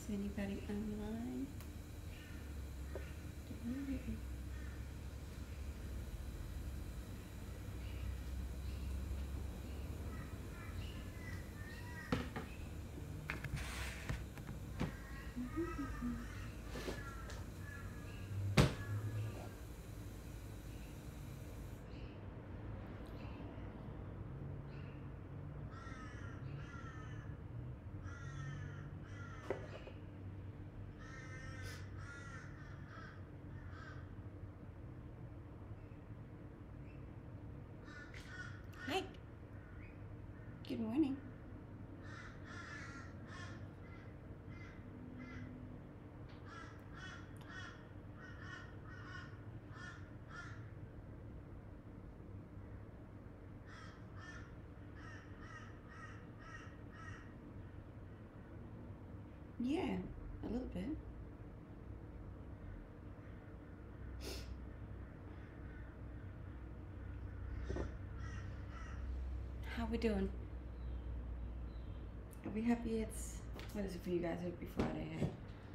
Anybody online? Hi. Good morning. Yeah, a little bit. How we doing? Are we happy it's, what is it for you guys? It'll be Friday, hey?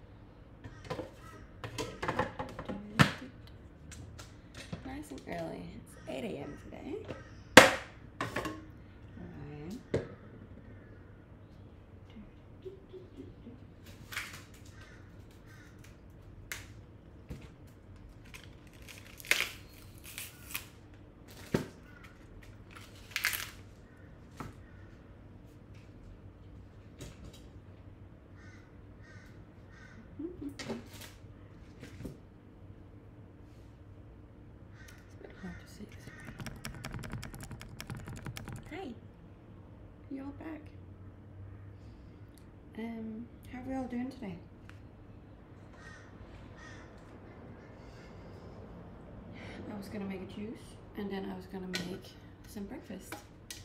Nice and early. It's 8 a.m. today. Alright. Hi, you all back? How are we all doing today? I was gonna make a juice and then I was gonna make some breakfast.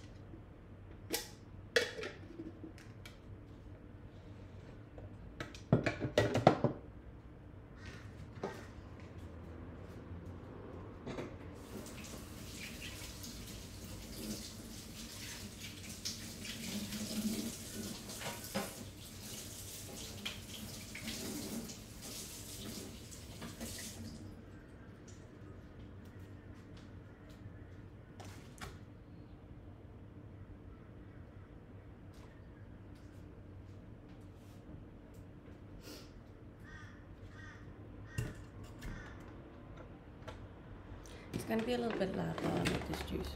It's gonna be a little bit loud while I make this juice.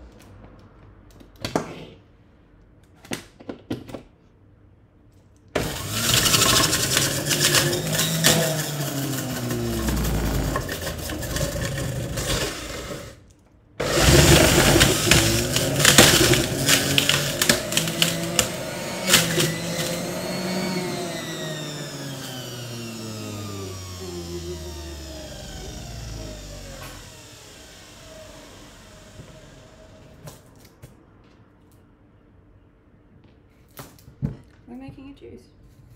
We're making a juice.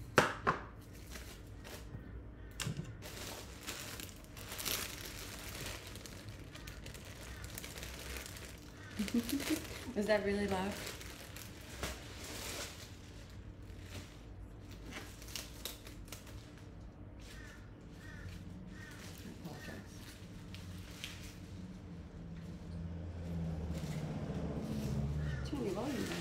Was that really loud? I apologize. Turn your volume down.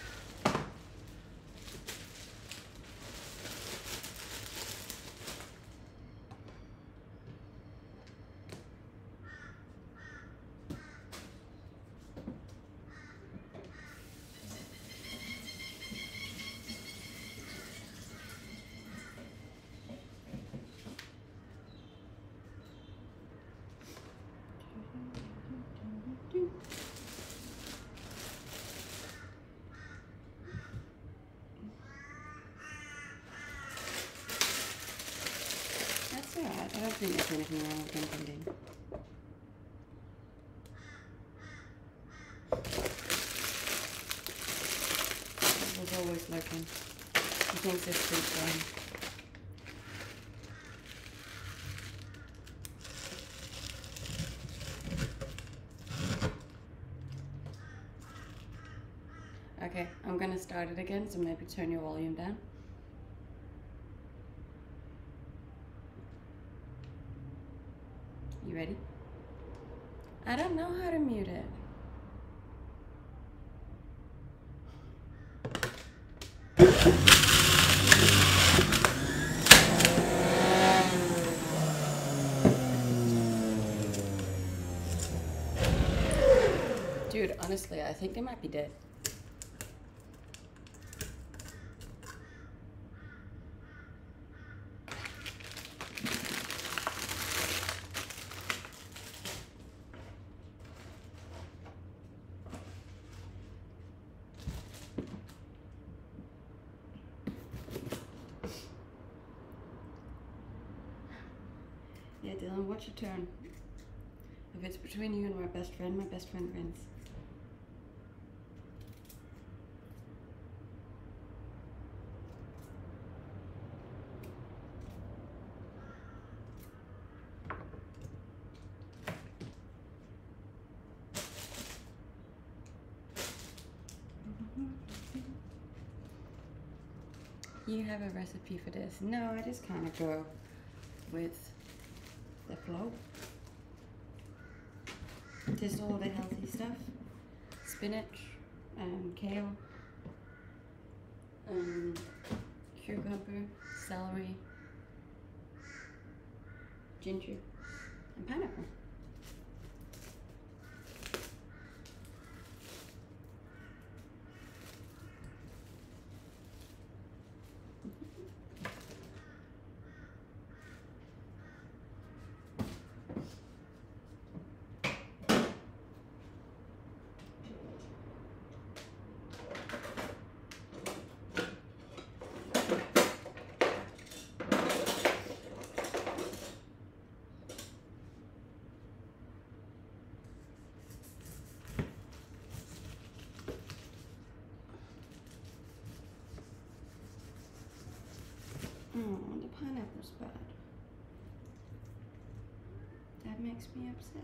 That's alright. I don't think there's anything wrong with them bleeding. It was always looking. He thinks it's too fun. Okay, I'm gonna start it again, so maybe turn your volume down. I don't know how to mute it. Dude, honestly, I think they might be dead. Yeah, Dylan, what's your turn? If it's between you and my best friend wins. You have a recipe for this? No, I just kind of go with the flow. Just all the healthy stuff. Spinach, kale, cucumber, celery, ginger, and pineapple. Oh, the pineapple's bad. That makes me upset.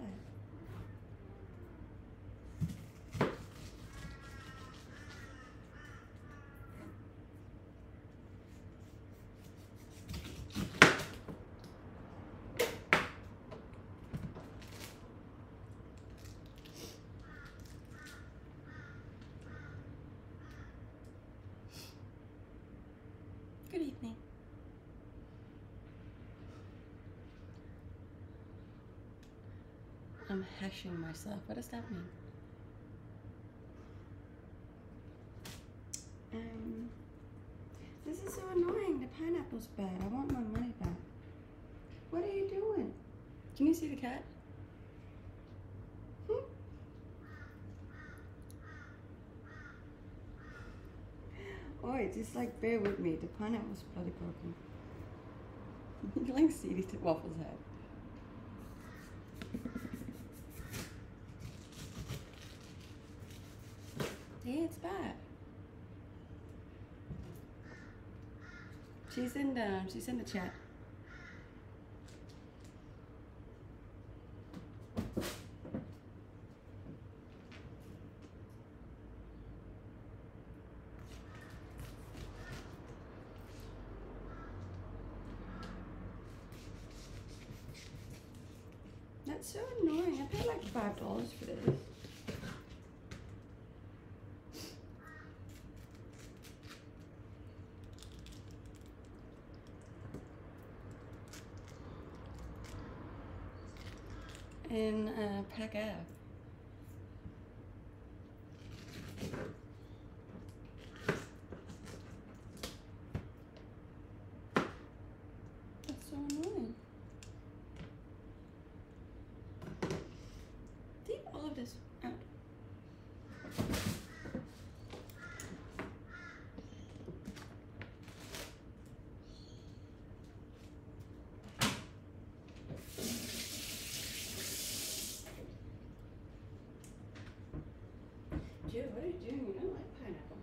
Good evening. I'm hashing myself. What does that mean? This is so annoying. The pineapple's bad. I want my money back. What are you doing? Can you see the cat? Oi, just like bear with me. The pineapple's bloody broken. You like Seedy Waffle's head. Yeah, it's bad. She's in the chat. That's so annoying. I paid like $5 for this. In Pack Ave. That's so annoying. Leave all of this out. Dude, what are you doing? You don't like pineapple.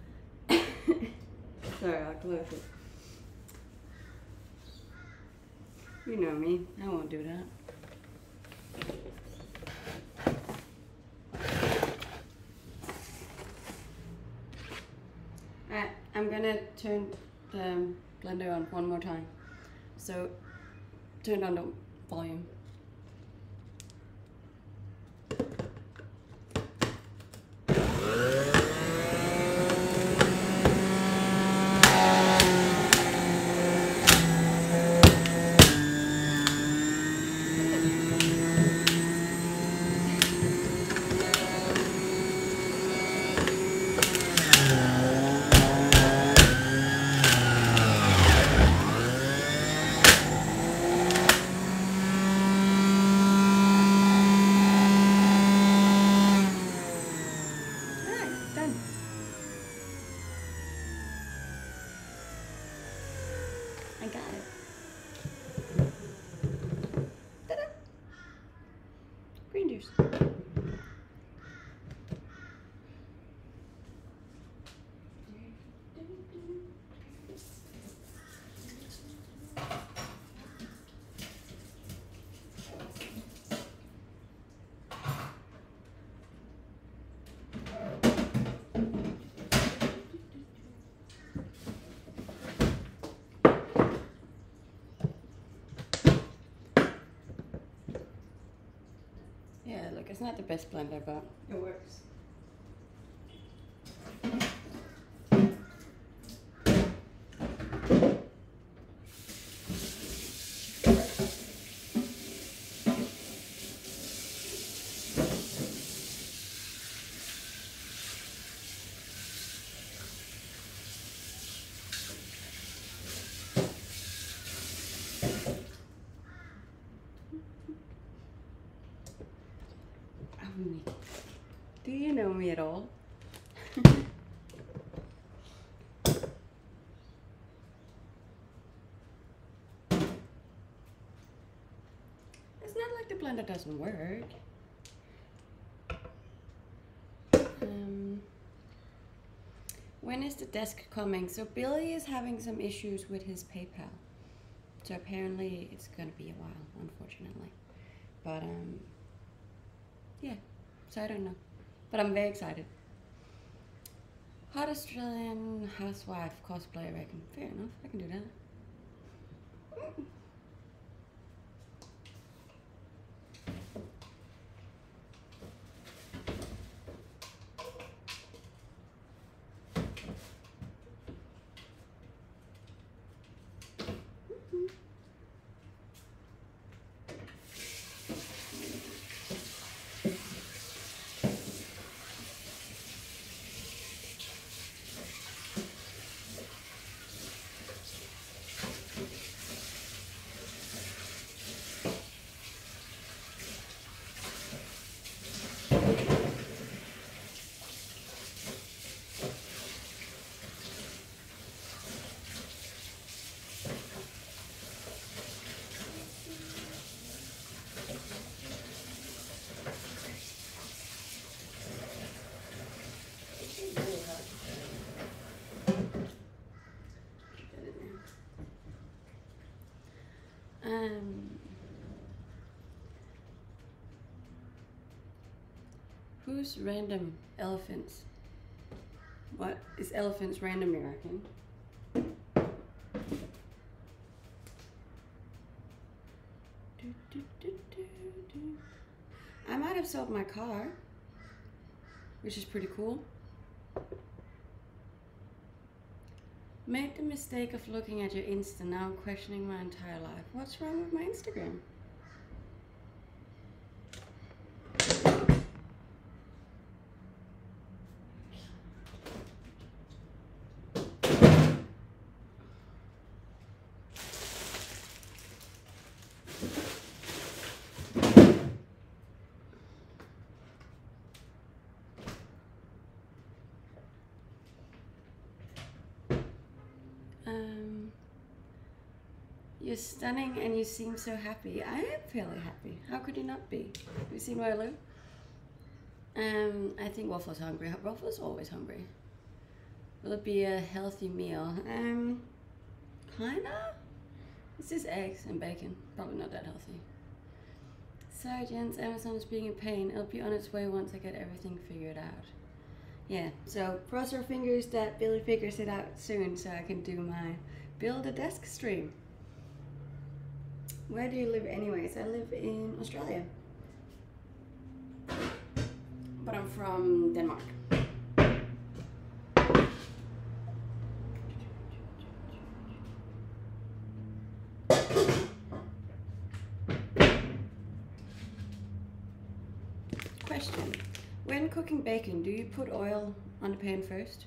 Sorry, I'll close it. You know me, I won't do that. Alright, I'm gonna turn the blender on one more time. So, turn on the volume. I got it. Ta-da! Green juice. Yeah, look, it's not the best blender, but it works. Do you know me at all? It's not like the blender doesn't work. When is the desk coming? So Billy is having some issues with his PayPal. So apparently it's gonna be a while, unfortunately. But yeah, so I don't know. But I'm very excited. Hot Australian housewife cosplay, I reckon. Fair enough, I can do that. Who's random elephants? What is elephants random, you reckon? I might have sold my car, which is pretty cool. Made the mistake of looking at your Insta, now I'm questioning my entire life. What's wrong with my Instagram? You're stunning and you seem so happy. I am fairly happy. How could you not be? Have you seen where I live? I think Waffle's hungry. Waffle's always hungry. Will it be a healthy meal? Kinda? It's just eggs and bacon. Probably not that healthy. Sorry, gents, Amazon is being a pain. It'll be on its way once I get everything figured out. Yeah, so cross our fingers that Billy figures it out soon so I can do my build a desk stream. Where do you live anyways? I live in Australia. But I'm from Denmark. Question. When cooking bacon, do you put oil on the pan first?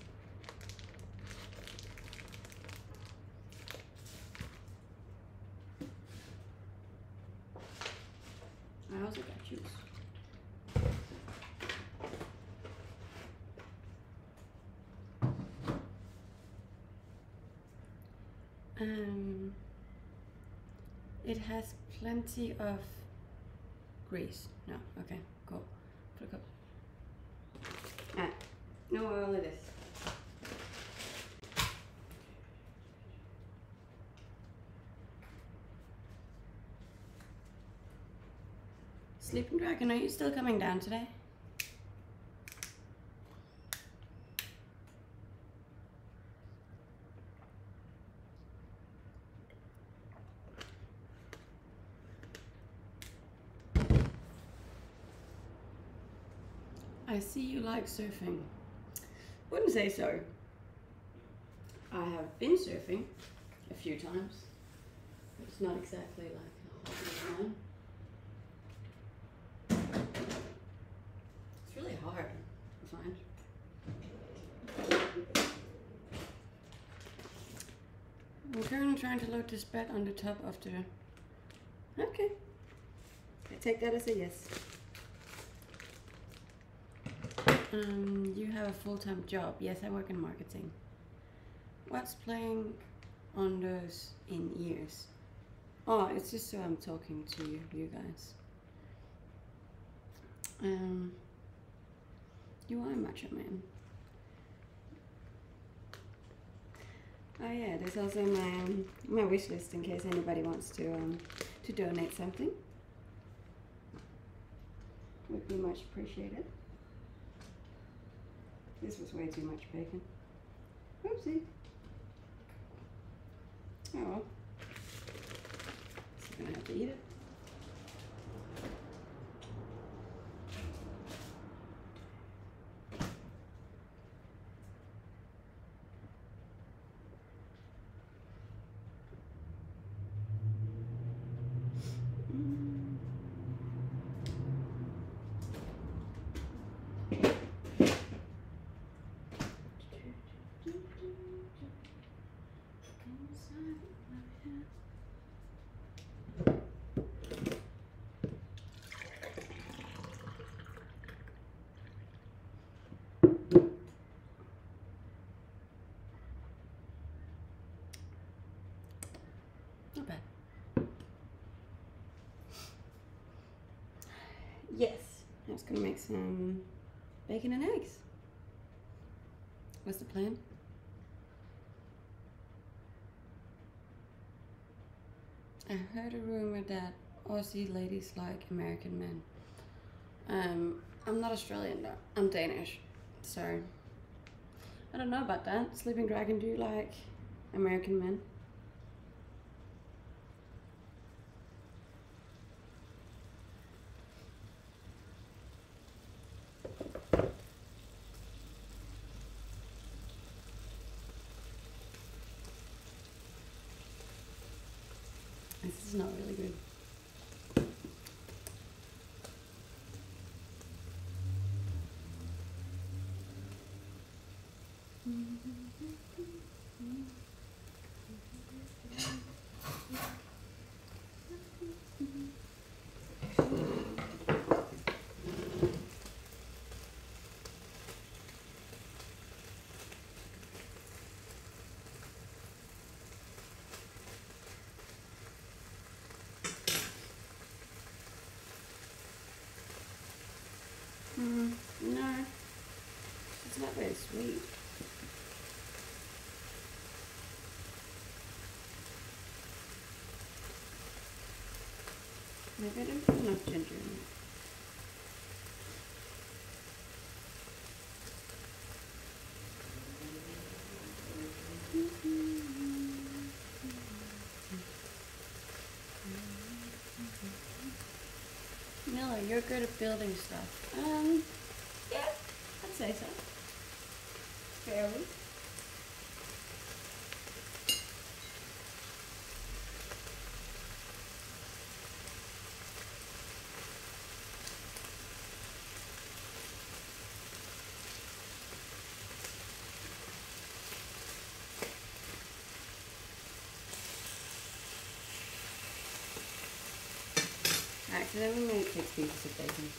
I also got juice. It has plenty of grease. No, okay, cool. Put a cup. Alright, no oil it is. Sleeping Dragon, are you still coming down today? I see you like surfing. Wouldn't say so. I have been surfing a few times. It's not exactly like a hobby of mine. It's really hard, I find. I'm currently trying to load this bed on the top of the... Okay. I take that as a yes. You have a full-time job. Yes, I work in marketing. What's playing on those in ears? Oh, it's just so I'm talking to you guys. You are a macho man. Oh yeah, there's also my wish list in case anybody wants to donate something. Would be much appreciated. This was way too much bacon. Oopsie. Oh well. Just gonna have to eat it. Not bad. Yes, I was gonna make some bacon and eggs. What's the plan? I heard a rumor that Aussie ladies like American men. I'm not Australian though, I'm Danish, so I don't know about that. Sleeping Dragon, do you like American men? This is not really good. No, it's not very sweet. Maybe I didn't put enough ginger in it. Miller, you're good at building stuff. Yeah, I'd say so. Fairly. I accidentally made 6 pieces of bacon.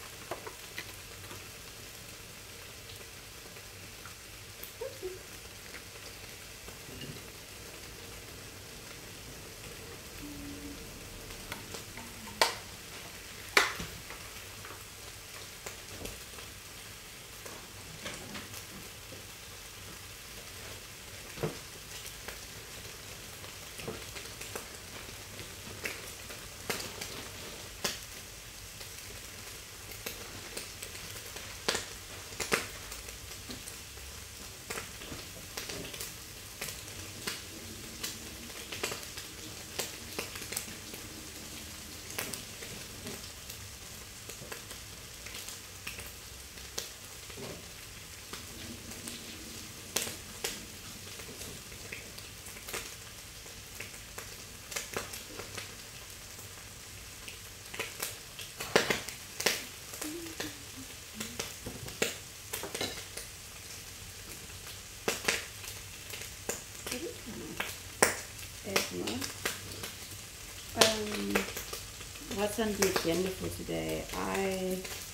What's on the agenda for today? I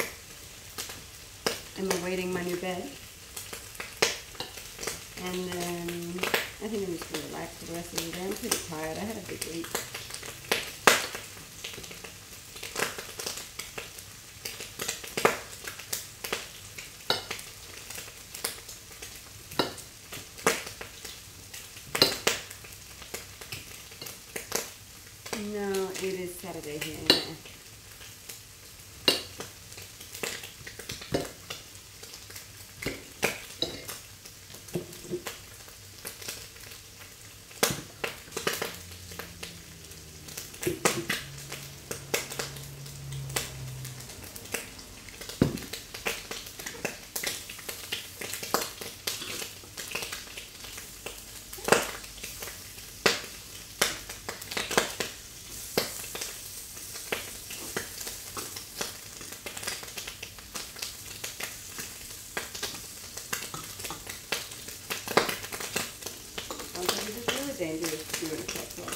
am awaiting my new bed, and then I think I'm just going to relax for the rest of the day. I'm pretty tired. I had a big week. No, it is Saturday here. Yeah. Dangerous to do in a cocktail.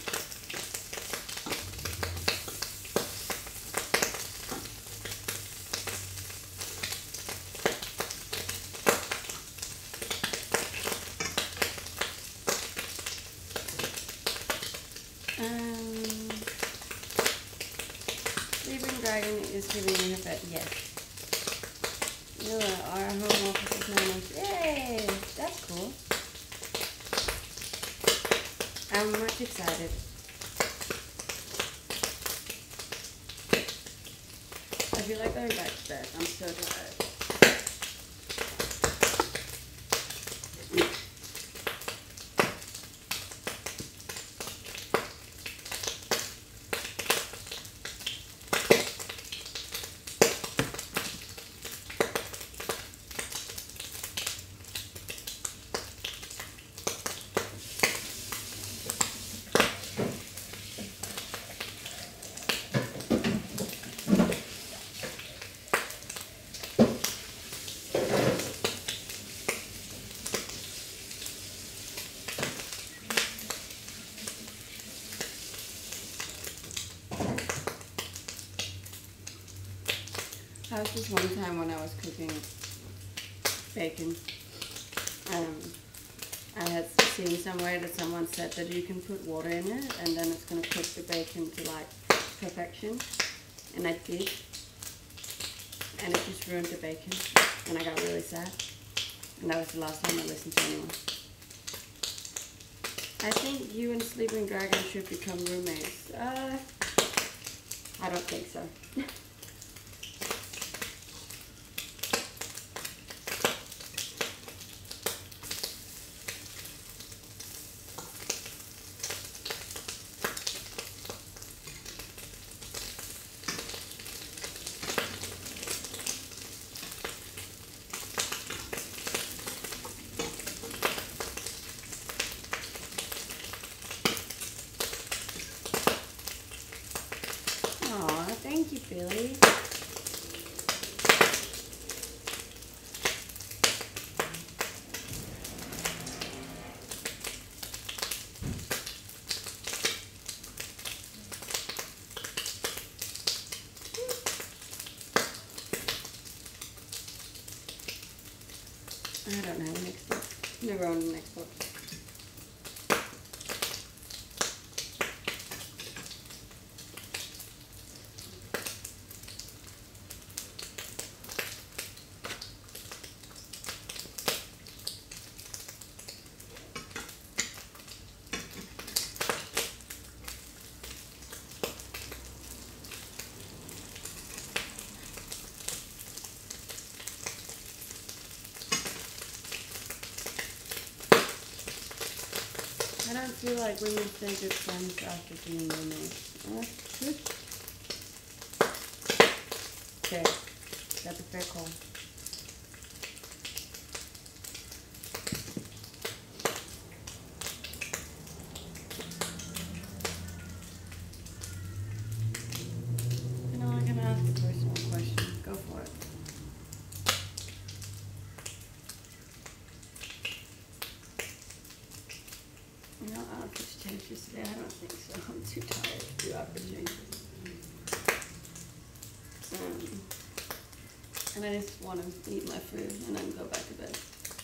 Sleeping Dragon is giving me a bed, yes. Our home office is managed. Yay! That's cool. I'm much excited. I feel like going back to bed. I'm so tired. I was just one time when I was cooking bacon, I had seen somewhere that someone said that you can put water in it and then it's going to cook the bacon to like perfection, and I did, and it just ruined the bacon, and I got really sad, and that was the last time I listened to anyone. I think you and Sleeping Dragon should become roommates. I don't think so. Aw, thank you, Billy. I don't know the next book. Never owned the next book. I don't feel like women stay good friends after being roommates. Okay, that's a fair call. You know, I'm gonna ask a personal question. Go for it. You know, outfits changes today. I don't think so. I'm too tired to do outfit changes. And I just want to eat my food and then go back to bed.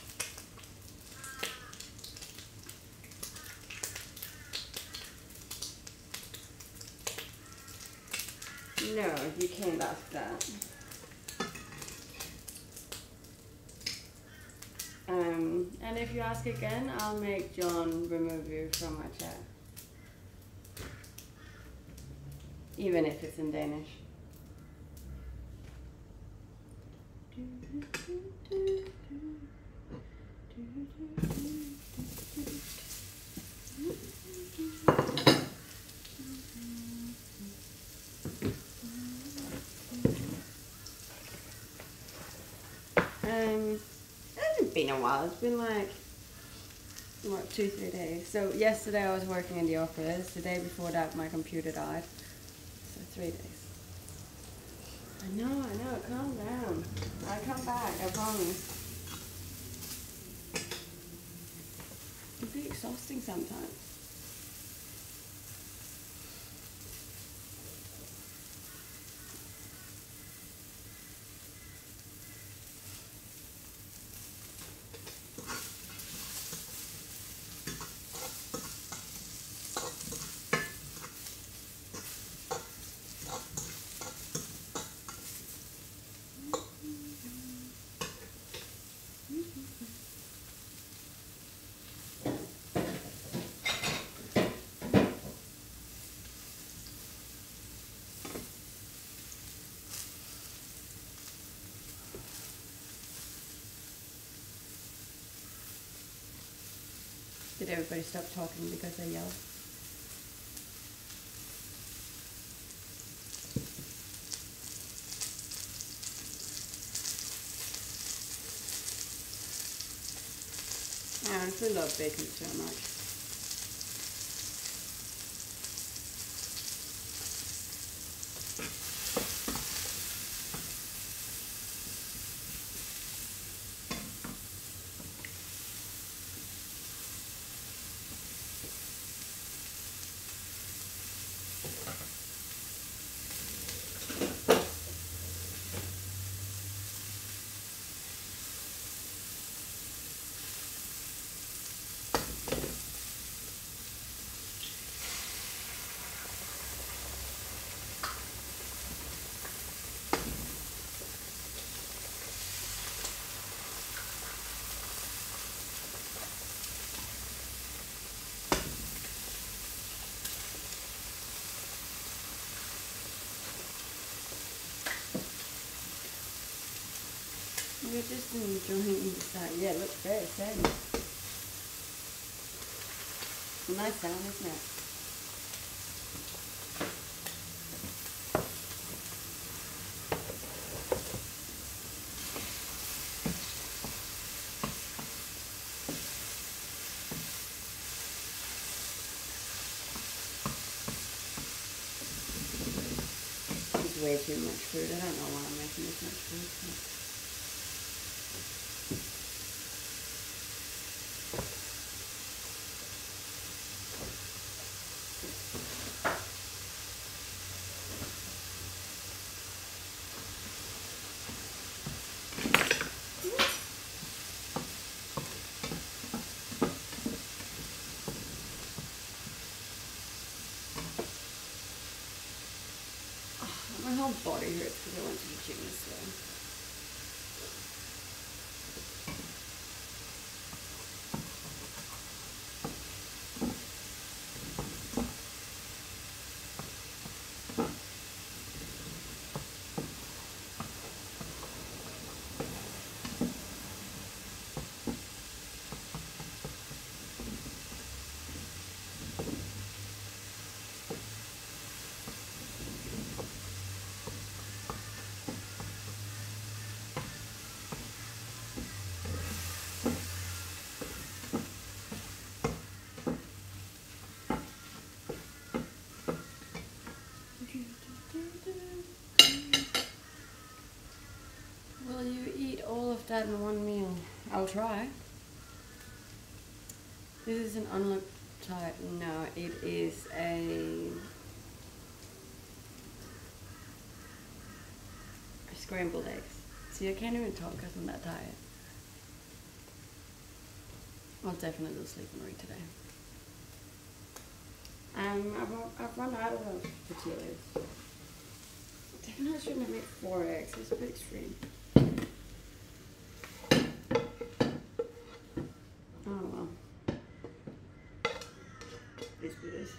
No, you can't ask that. And if you ask again, I'll make John remove you from my chat. Even if it's in Danish. It hasn't been a while. It's been like, what, 2-3 days. So yesterday I was working in the office. The day before that my computer died. So 3 days. I know. Calm down. I'll come back. I promise. It can be exhausting sometimes. Did everybody stop talking because I yelled? I honestly love bacon so much. We're just enjoying the side. Yeah, it looks very exciting. Nice sound, isn't it? It's way too much food. I don't know why I'm making this much food. But my whole body hurts because I went to the gym this way. Will you eat all of that in one meal? I'll try. This is an unlocked type. No, it is a scrambled eggs. See, I can't even talk because I'm that tired. I'll definitely sleep and read today. I've run out of tortillas. Definitely shouldn't have made 4 eggs. It's a bit extreme. Oh well. It's what it is.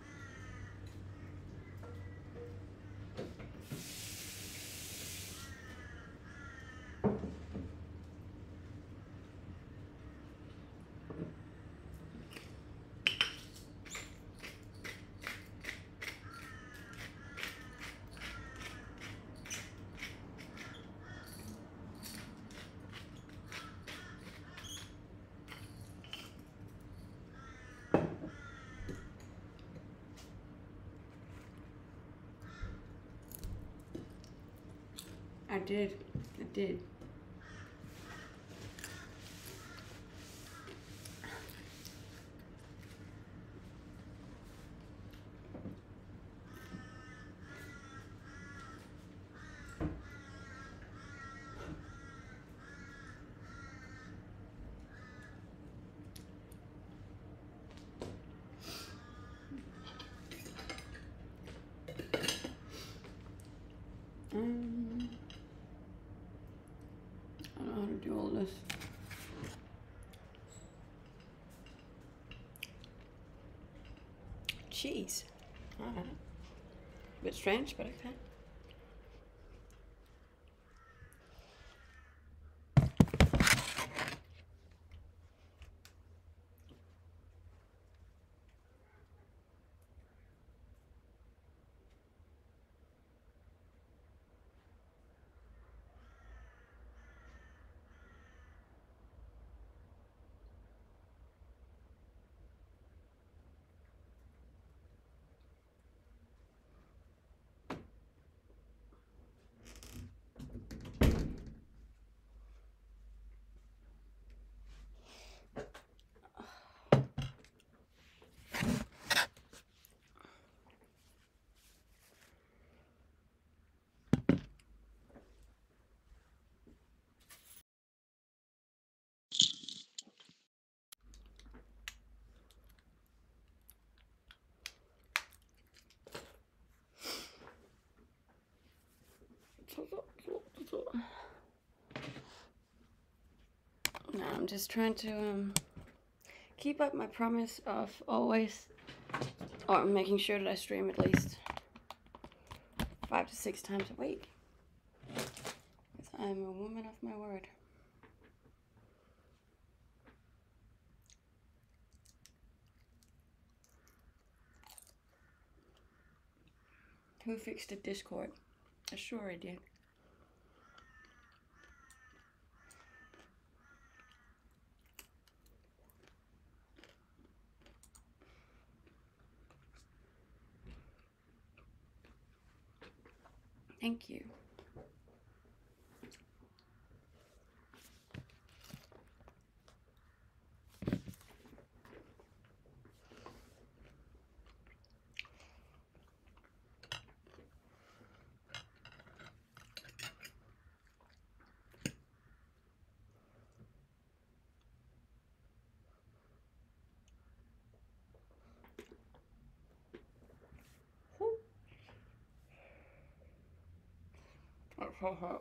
I did. I don't know how to do all this. Cheese. Alright. A bit strange, but okay. No, I'm just trying to keep up my promise of always, or making sure that I stream at least 5 to 6 times a week. Because I'm a woman of my word. Who fixed the Discord? I sure I did. Thank you. That's so hot.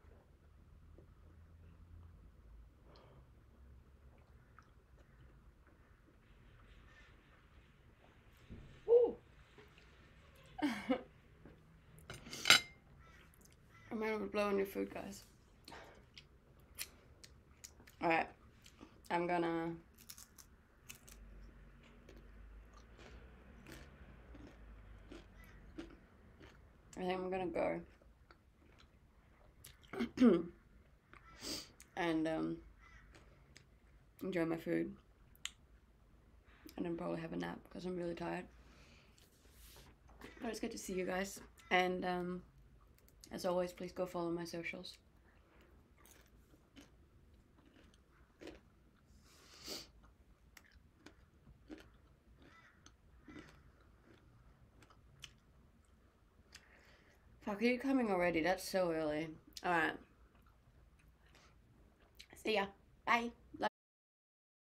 Ooh. I'm gonna blow on your food, guys. Alright, I'm gonna I think I'm gonna go and enjoy my food and then probably have a nap because I'm really tired. But it's good to see you guys, and as always, please go follow my socials. Fuck, are you coming already? That's so early. Alright. See ya. Bye.